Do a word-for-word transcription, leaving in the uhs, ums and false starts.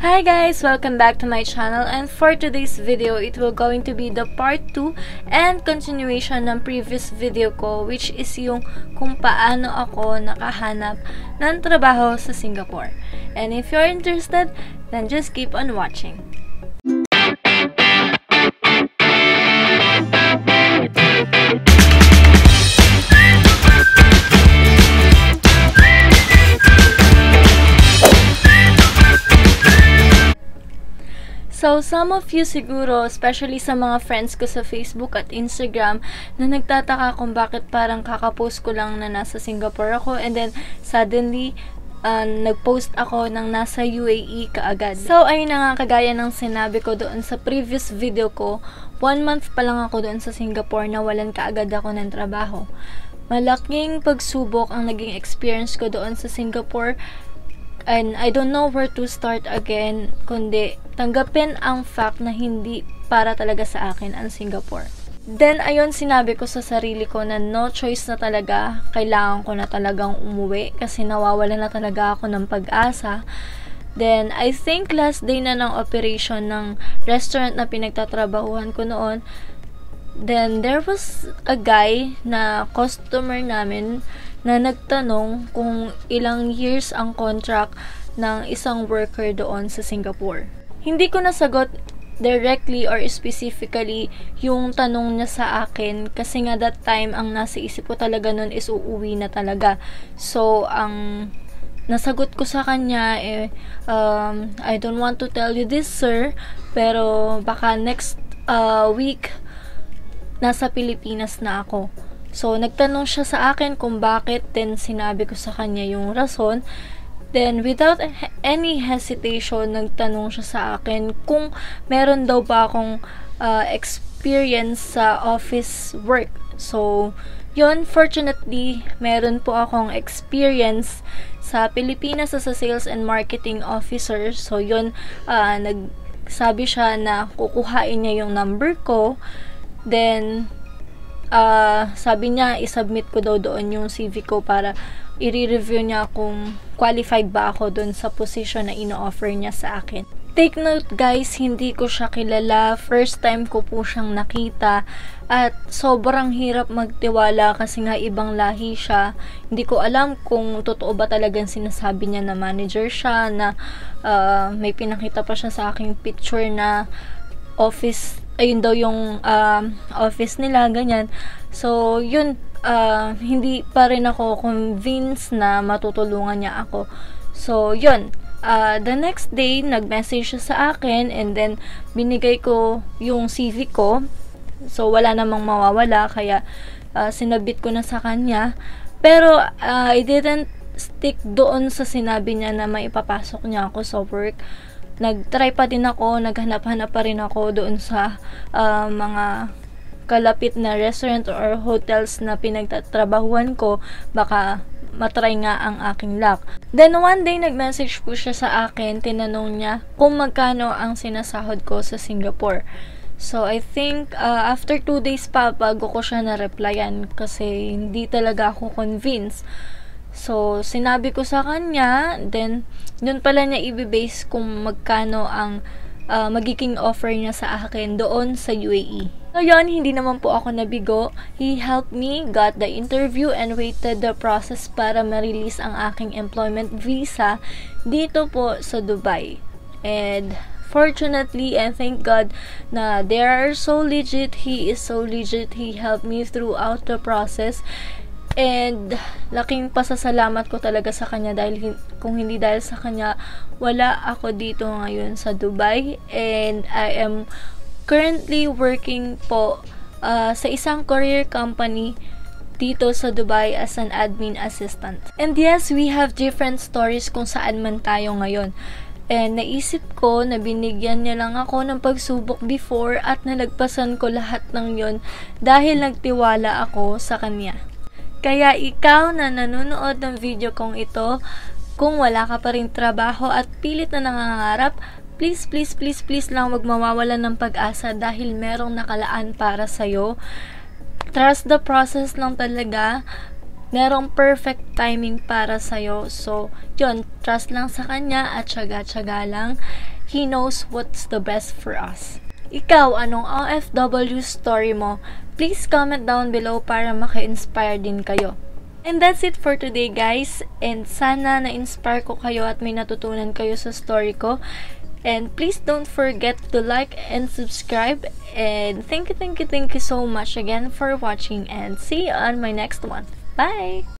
Hi guys! Welcome back to my channel, and for today's video, it will going to be the part two and continuation ng previous video ko, which is yung kung paano ako nakahanap ng trabaho sa Singapore. And if you're interested, then just keep on watching. So, some of you siguro, especially sa mga friends ko sa Facebook at Instagram, na nagtataka kung bakit parang kakapost ko lang na nasa Singapore ako, and then suddenly, uh, nagpost ako ng nasa U A E kaagad. So, ayun na nga, kagaya ng sinabi ko doon sa previous video ko, one month pa lang ako doon sa Singapore na walan kaagad ako ng trabaho. Malaking pagsubok ang naging experience ko doon sa Singapore. And I don't know where to start again, kundi tanggapin ang fact na hindi para talaga sa akin ang Singapore. Then, ayun, sinabi ko sa sarili ko na no choice na talaga, kailangan ko na talagang umuwi kasi nawawala na talaga ako ng pag-asa. Then, I think last day na ng operation ng restaurant na pinagtatrabahuhan ko noon, then there was a guy na customer namin na nagtanong kung ilang years ang contract ng isang worker doon sa Singapore. Hindi ko nasagot directly or specifically yung tanong niya sa akin kasi nga that time ang nasa isip ko talaga nun is uuwi na talaga. So, ang nasagot ko sa kanya eh, um, I don't want to tell you this, sir, pero baka next uh, week nasa Pilipinas na ako. So, nagtanong siya sa akin kung bakit, then sinabi ko sa kanya yung rason. Then, without any hesitation, nagtanong siya sa akin kung meron daw ba akong uh, experience sa office work. So, yun, fortunately, meron po akong experience sa Pilipinas as a sales and marketing officer. So, yun, uh, nagsabi siya na kukuhain niya yung number ko. Then, Uh, sabi niya, isubmit ko daw doon yung C V ko para i-review niya kung qualified ba ako doon sa position na ino-offer niya sa akin. Take note guys, hindi ko siya kilala. First time ko po siyang nakita. At sobrang hirap magtiwala kasi nga ibang lahi siya. Hindi ko alam kung totoo ba talagang sinasabi niya na manager siya, na uh, may pinakita pa siya sa aking picture na office, ayun daw yung um, office nila, ganyan. So, yun, uh, hindi pa rin ako convinced na matutulungan niya ako. So, yun, uh, the next day, nag-message siya sa akin, and then, binigay ko yung C V ko. So, wala namang mawawala, kaya uh, sinabit ko na sa kanya. Pero, uh, I didn't stick doon sa sinabi niya na may ipapasok niya ako sa work. Nag-try pa din ako, naghanap-hanap pa rin ako doon sa uh, mga kalapit na restaurant or hotels na pinagtatrabahuan ko, baka matry nga ang aking luck. Then one day, nag-message po siya sa akin, tinanong niya kung magkano ang sinasahod ko sa Singapore. So, I think uh, after two days pa, bago ko siya na-replyan kasi hindi talaga ako convinced. So, sinabi ko sa kanya, then, doon pala niya i-base kung magkano ang uh, magiging offer niya sa akin doon sa U A E. So, yun, hindi naman po ako nabigo. He helped me, got the interview, and waited the process para ma-release ang aking employment visa dito po sa Dubai. And, fortunately, and thank God, na they are so legit, he is so legit, he helped me throughout the process. And laking pasasalamat ko talaga sa kanya dahil kung hindi dahil sa kanya, wala ako dito ngayon sa Dubai. And I am currently working po uh, sa isang courier company dito sa Dubai as an admin assistant. And yes, we have different stories kung saan man tayo ngayon. And naisip ko na binigyan niya lang ako ng pagsubok before at nalagpasan ko lahat ng yon dahil nagtiwala ako sa kanya. Kaya ikaw na nanonood ng video kong ito, kung wala ka pa rin trabaho at pilit na nangangarap, please, please, please, please lang wag mawawala ng pag-asa dahil merong nakalaan para sa'yo. Trust the process lang talaga. merong perfect timing para sa'yo. So, yun, trust lang sa kanya at tsaga-tsaga lang. He knows what's the best for us. Ikaw, anong O F W story mo? Please comment down below para maka-inspire din kayo. And that's it for today, guys. And sana na-inspire ko kayo at may natutunan kayo sa story ko. And please don't forget to like and subscribe. And thank you, thank you, thank you so much again for watching. And see you on my next one. Bye!